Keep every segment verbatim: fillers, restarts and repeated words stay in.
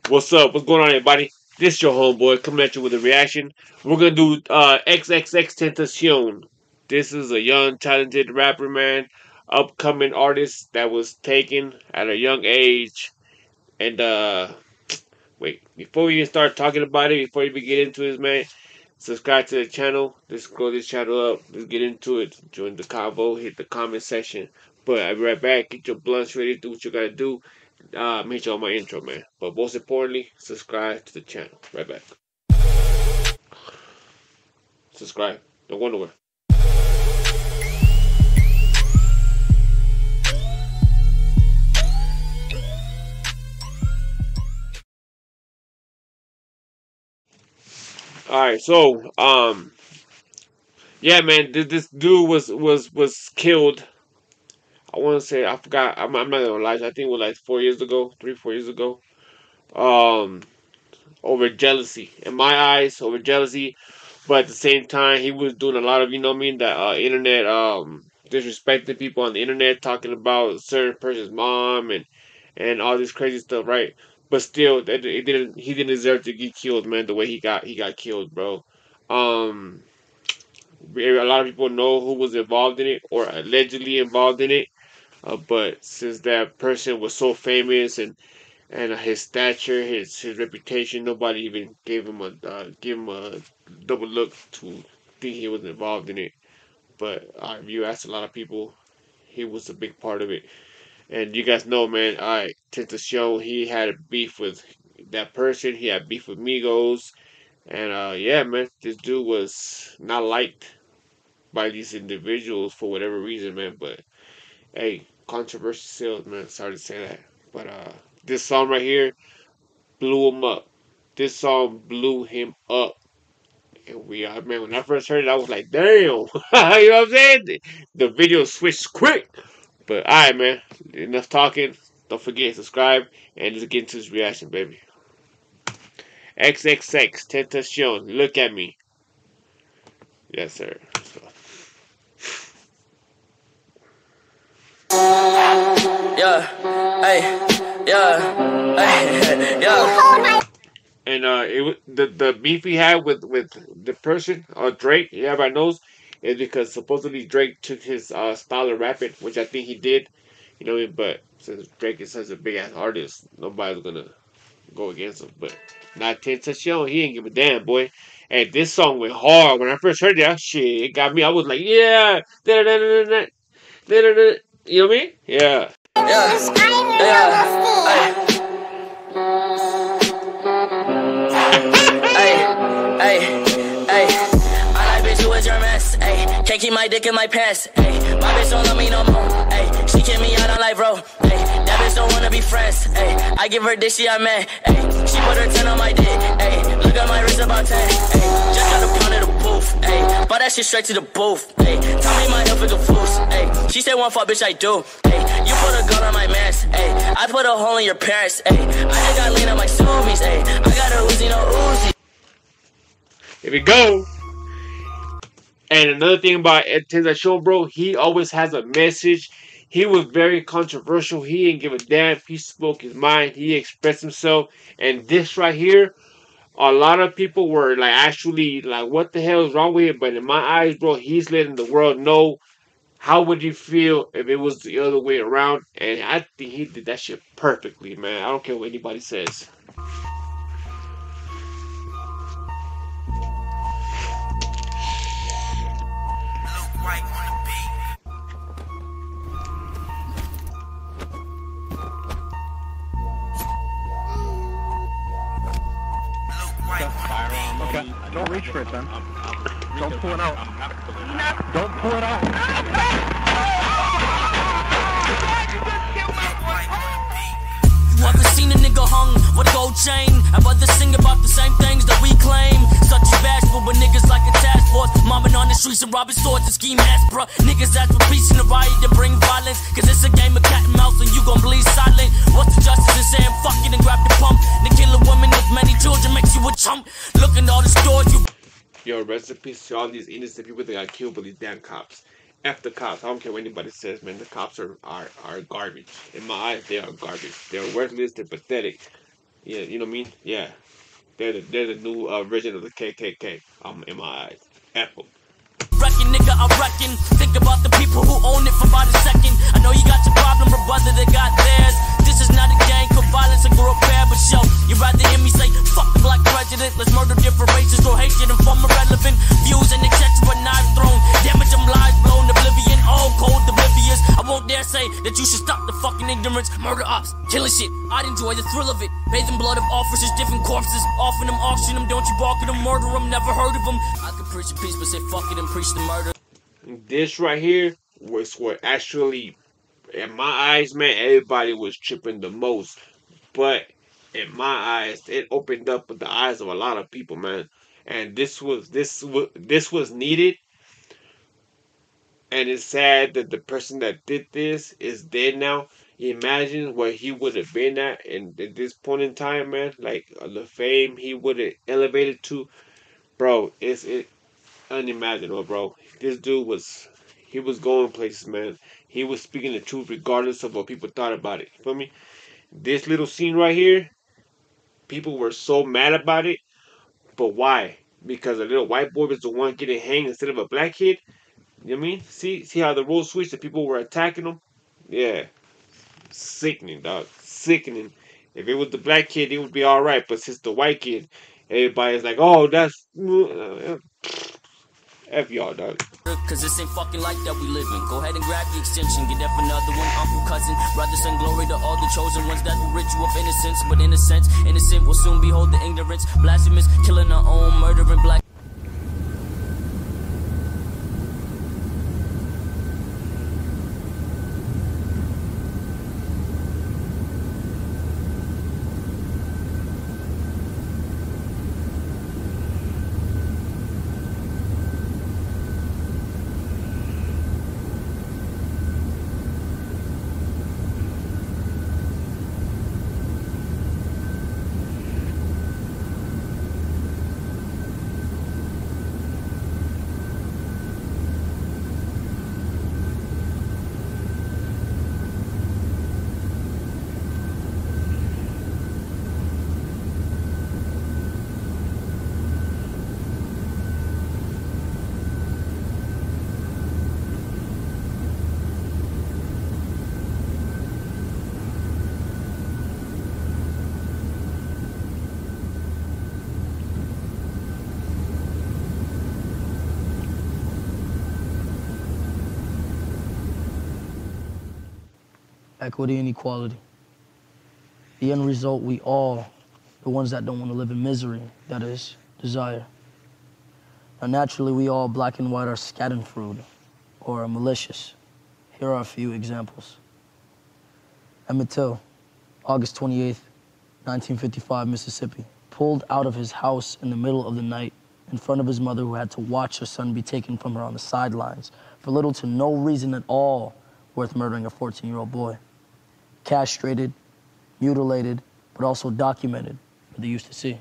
What's up? What's going on, everybody? This your homeboy coming at you with a reaction. We're gonna do uh X X X Tentacion. This is a young, talented rapper, man, upcoming artist that was taken at a young age. And uh, wait, before we even start talking about it, before we get into this, man, subscribe to the channel. Let's grow this channel up. Let's get into it. Join the convo. Hit the comment section. But I'll be right back. Get your blunts ready. Do what you gotta do. Uh, make sure on my intro, man. But most importantly, subscribe to the channel. Right back. Subscribe. Don't go nowhere. All right. So, um, yeah, man, this, this dude was was was killed. I want to say I forgot. I'm, I'm not gonna lie. I think it was like four years ago, three four years ago. Um, over jealousy. In my eyes, over jealousy. But at the same time, he was doing a lot of, you know what I mean, that uh, internet, um, disrespecting people on the internet, talking about a certain person's mom and and all this crazy stuff, right? But still, that it didn't. He didn't deserve to get killed, man. The way he got he got killed, bro. Um, a lot of people know who was involved in it or allegedly involved in it. Uh, but since that person was so famous and and his stature, his his reputation, nobody even gave him a uh, give him a double look to think he was involved in it. But uh, if you ask a lot of people, he was a big part of it. And you guys know, man, I tend to show he had a beef with that person. He had beef with Migos, and uh, yeah, man, this dude was not liked by these individuals for whatever reason, man. But hey, controversy sales, man. Sorry to say that, but uh, this song right here blew him up. This song blew him up. And we, uh, man, when I first heard it, I was like, damn. You know what I'm saying? The, the video switched quick. But alright, man. Enough talking. Don't forget, subscribe. And let's get into this reaction, baby. X X X Tentacion. Look at me. Yes, sir. So. Yeah, hey, yeah, hey, yeah. And uh, it wa- the the beef he had with with the person or Drake, yeah, everybody knows, is because supposedly Drake took his uh style of rapping, which I think he did, you know. What I mean? But since Drake is such a big ass artist, nobody's gonna go against him. But not Tentacion, he ain't give a damn, boy. And this song went hard when I first heard that shit. It got me. I was like, yeah, da da da da da da da. You know what I mean? Yeah. Yeah, yeah, hey. Hey, hey, hey. I like bitch who is your mess. Hey, can't keep my dick in my pants. Hey, my bitch don't love me no more. Hey, she kick me out on life, bro. Hey, that bitch don't wanna be friends. Hey, I give her dick, she a man. Hey, she put her ten on my dick. Hey, look at my wrist about ten. Hey, just got a pound of the booth. Hey, bought that shit straight to the booth. Hey, tell me my health is a fool's. Hey, she said one fuck, bitch, I do. Hey, you put a gun on my mans. Hey, I put a hole in your parents. Hey, I just got lean on my Subies. Hey, I got a Uzi, no Uzi. Here we go. And another thing about Ed Tensai bro, he always has a message. He was very controversial. He didn't give a damn. He spoke his mind. He expressed himself. And this right here, a lot of people were like actually like, what the hell is wrong with him? But in my eyes, bro, he's letting the world know how would you feel if it was the other way around. And I think he did that shit perfectly, man. I don't care what anybody says. Okay, don't reach for it then. Don't pull it out. Don't pull it out. You ever seen a nigga hung with a gold chain? I'd rather sing about the same things that we claim. Such as bashful, but niggas like a task force. Mobbing on the streets and robbing stores and ski masks, bruh. Niggas ask for peace in the riot to bring violence. Cause it's a game of cat and mouse and you gon' bleed silent. What's the justice in saying fuck it and grab the pump? To kill a woman with many children makes you a chump. Look at all the stores you. Yo, rest in peace to all these innocent people that got killed by these damn cops. F the cops. I don't care what anybody says, man. The cops are, are, are garbage. In my eyes, they are garbage. They're worthless. They're pathetic. Yeah, you know what I mean? Yeah. They're the, they're the new uh, version of the K K K, um, in my eyes. F 'em. Reckon, nigga, I reckon. Think about the people who own it for about a second. I know you got your problem, but brother, they got theirs. This is not a gang for violence or grow bad, but yo, you rather hear me say, fuck the black president, let's murder different races, throw hatred and form irrelevant views and et cetera. But knife thrown, damage them lives blown, oblivion, all cold, oblivious. I won't dare say that you should stop the fucking ignorance. Murder ops, killing shit, I'd enjoy the thrill of it. Bathing blood of officers, different corpses, offering them, auction them, don't you balk at them, murder them, never heard of them. I could preach a peace, but say fuck it and preach the murder. This right here was what actually, in my eyes, man, everybody was tripping the most. But in my eyes, it opened up the eyes of a lot of people, man. And this was this was this was needed. And it's sad that the person that did this is dead now. Imagine where he would have been at, and at this point in time, man. Like uh, the fame he would have elevated to, bro. It's it unimaginable, bro. This dude was he was going places, man. He was speaking the truth regardless of what people thought about it. You feel me? This little scene right here, people were so mad about it. But why? Because a little white boy was the one getting hanged instead of a black kid. You know what I mean? See, see how the roles switched. The people were attacking him. Yeah, sickening, dog. Sickening. If it was the black kid, it would be all right. But since the white kid, everybody's like, "Oh, that's uh, f y'all, dog." Cause this ain't fucking like that we live in. Go ahead and grab the extension, get that for another one. Uncle, cousin, brother, son, glory to all the chosen ones that will rid you of innocence. But in a sense, innocent will soon behold the ignorance. Blasphemous, killing our own, murdering black. Equity and equality. The end result, we all, the ones that don't want to live in misery, that is, desire. Now, naturally, we all, black and white, are schadenfreude, or malicious. Here are a few examples. Emmett Till, August twenty-eighth, nineteen fifty-five, Mississippi, pulled out of his house in the middle of the night in front of his mother, who had to watch her son be taken from her on the sidelines for little to no reason at all worth murdering a fourteen-year-old boy. Castrated, mutilated, but also documented for the youth to see.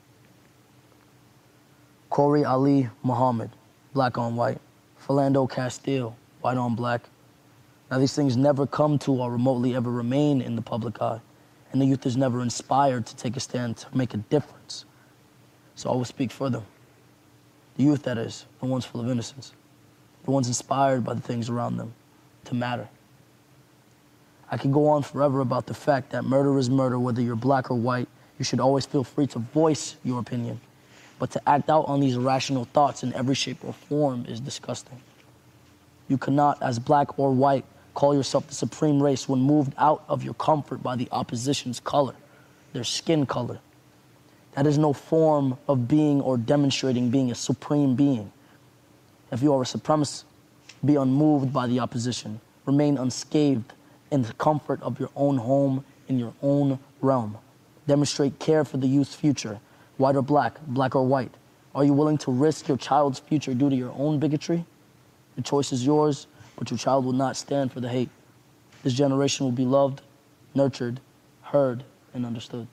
Corey Ali Muhammad, black on white. Philando Castile, white on black. Now, these things never come to or remotely ever remain in the public eye, and the youth is never inspired to take a stand to make a difference. So I will speak for them. The youth, that is, the ones full of innocence, the ones inspired by the things around them to matter. I could go on forever about the fact that murder is murder, whether you're black or white. You should always feel free to voice your opinion. But to act out on these irrational thoughts in every shape or form is disgusting. You cannot, as black or white, call yourself the supreme race when moved out of your comfort by the opposition's color, their skin color. That is no form of being or demonstrating being a supreme being. If you are a supremacist, be unmoved by the opposition. Remain unscathed in the comfort of your own home, in your own realm. Demonstrate care for the youth's future, white or black, black or white. Are you willing to risk your child's future due to your own bigotry? The choice is yours, but your child will not stand for the hate. This generation will be loved, nurtured, heard, and understood.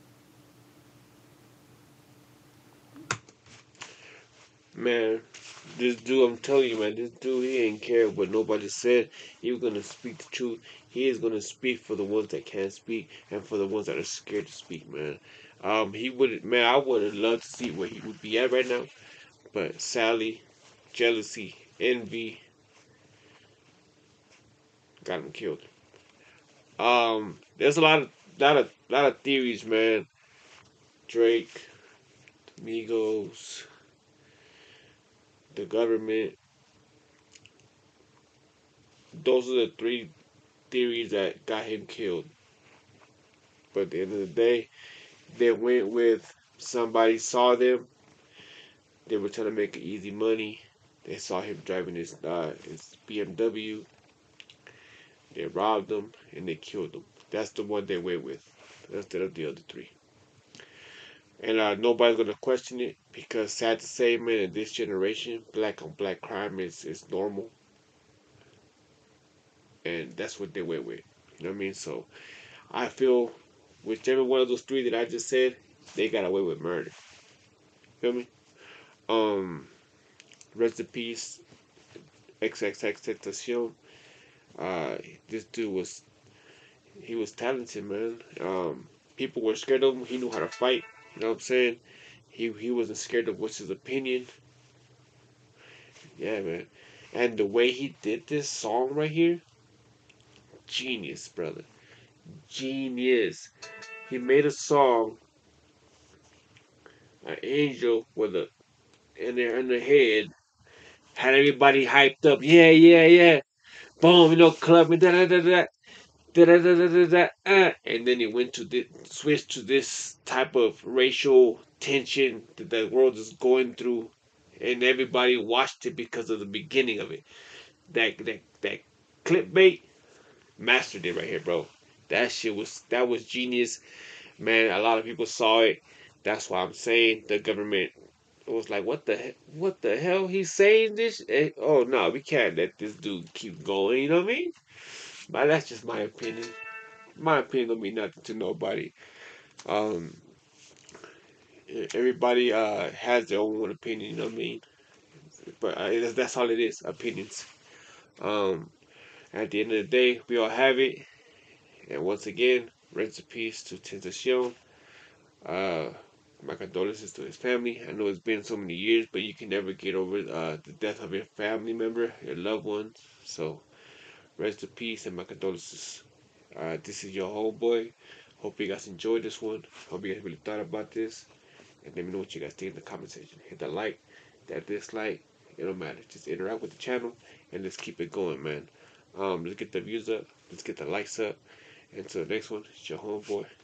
Man, this dude, I'm telling you, man, this dude, he ain't care what nobody said. He was gonna speak the truth. He is gonna speak for the ones that can't speak and for the ones that are scared to speak, man. Um, he would, man, I would have loved to see where he would be at right now, but sadly, jealousy, envy got him killed. Um, there's a lot of, lot of, lot of theories, man. Drake, Migos, the government. Those are the three theories that got him killed. But at the end of the day, they went with somebody saw them. They were trying to make easy money. They saw him driving his uh, his B M W. They robbed him and they killed him. That's the one they went with instead of the other three. And uh, nobody's gonna question it because, sad to say, man, in this generation, black on black crime is is normal, and that's what they went with. You know what I mean? So I feel whichever one of those three that I just said, they got away with murder. Feel me? Um, rest in peace, XXXTentacion. Uh, this dude was he was talented, man. Um, people were scared of him. He knew how to fight. You know what I'm saying? He he wasn't scared of what's his opinion. Yeah, man. And the way he did this song right here, genius, brother. Genius. He made a song, an angel with a in their in the head, had everybody hyped up. Yeah, yeah, yeah. Boom, you know, club and da da da da. Da, da, da, da, da, da, uh, and then it went to this, switch to this type of racial tension that the world is going through, and everybody watched it because of the beginning of it. That that that clickbait mastered it right here, bro. That shit was that was genius, man. A lot of people saw it. That's why I'm saying the government was like, "What the he- what the hell? He's saying this? Eh, oh no, we can't let this dude keep going." You know what I mean? But that's just my opinion. My opinion don't mean nothing to nobody. Um, everybody uh has their own opinion. You know what I mean? But uh, that's all it is, opinions. Um, at the end of the day, we all have it. And once again, rest in peace to Tentacion. Uh, my condolences to his family. I know it's been so many years, but you can never get over uh, the death of your family member, your loved ones. So rest in peace and my condolences. Uh, this is your homeboy. Hope you guys enjoyed this one. Hope you guys really thought about this. And let me know what you guys think in the comment section. Hit that like, that dislike. It don't matter. Just interact with the channel and let's keep it going, man. Um, let's get the views up. Let's get the likes up. Until the next one, it's your homeboy.